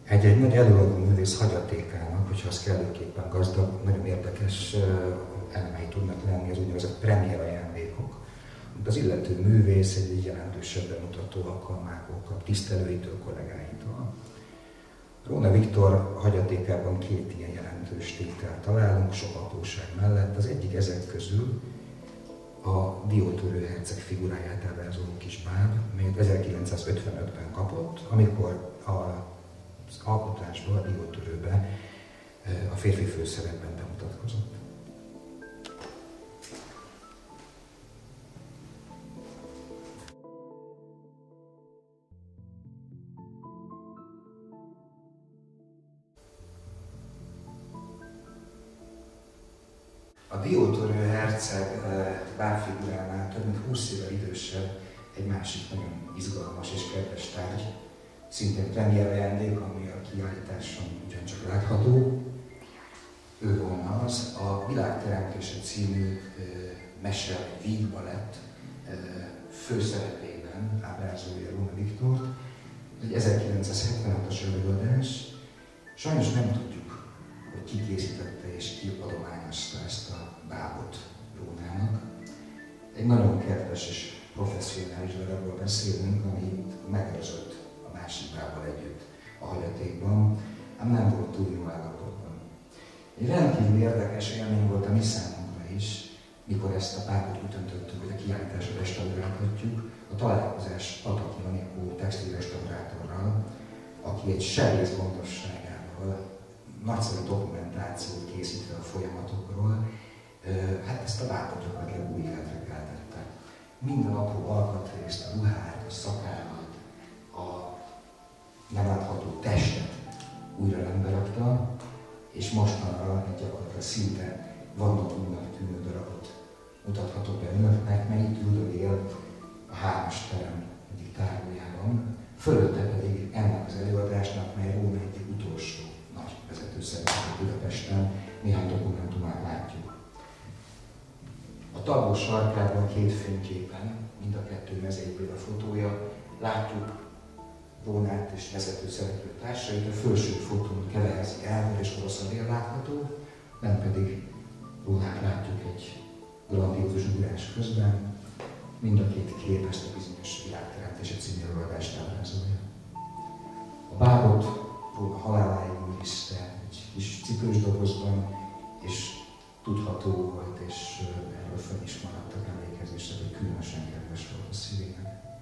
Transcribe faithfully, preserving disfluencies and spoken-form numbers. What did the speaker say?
Egy-egy nagy előadó művész hagyatékának, hogyha az kellőképpen gazdag, nagyon érdekes elemei tudnak lenni az úgynevezett premier ajándékok. Az illető művész egy jelentősebb bemutató alkalmából kap, tisztelőitől, kollégáitól. Róna Viktor hagyatékában két ilyen jelentős tételt találunk, sok apróság mellett. Az egyik ezek közül a diótörő herceg figuráját ábrázoló kis báb, melyet ezerkilencszázötvenötben kapott, amikor az alkotásban, a diótörőbe a férfi főszerepben bemutatkozott. A diótörő herceg bábfiguránál több mint húsz évvel idősebb egy másik nagyon izgalmas és kedves tárgy, szintén premier ajándék, ami a kiállításon ugyancsak látható. Ő volna az, a Világteremtése című mese vígbalett főszerepében ábrázolja Róna Viktort. Egy ezerkilencszázhetvenhatos előadás. Sajnos nem tudjuk, hogy ki készítette és ki adományozta ezt a bábot Rónának. Egy nagyon kedves és professzionális darabról beszélünk, ami megőrzött a másik bábbal együtt a hagyatékban, ám nem volt túl jó állapotban. Egy rendkívül érdekes élmény volt a mi számunkra is, mikor ezt a bábot úgy döntöttük, hogy a kiállításra restaurálhatjuk, a találkozás Pataki Anikó textilrestaurátorral, aki egy sebész gondosságával nagyszerű dokumentációt készítve a folyamatokról, hát ezt a bábot gyakorlatilag új életre keltette. Minden apró alkatrészt, a ruhát, a szakállat, a nem látható testet újra rendbe rakta, és mostanra egy gyakorlatilag szinte vadonatújnak tűnő darabot mutathatok be önöknek, mert itt üldögél a hármas terem egyik tárolójában, fölötte pedig ennek az előadásnak, mely Róna egyik utolsó nagy vezető szerepet Budapesten, néhány dokumentumát látjuk. A tabló sarkában két fényképen, mind a kettő mezejéből a fotója, látjuk Rónát és vezető szereplő társait. A felső fotón Keverezi Gábor és Orosz Adél látható, bent pedig Rónát látjuk egy grandiózus ugrás közben. Mind a két kép ezt a bizonyos Világteremtése című előadást ábrázolja. A bábot Róna haláláig őrizte egy kis cipős dobozban, és tudható volt, és erről fönn is maradtak emlékezésre, hogy különösen kedves volt a szívének.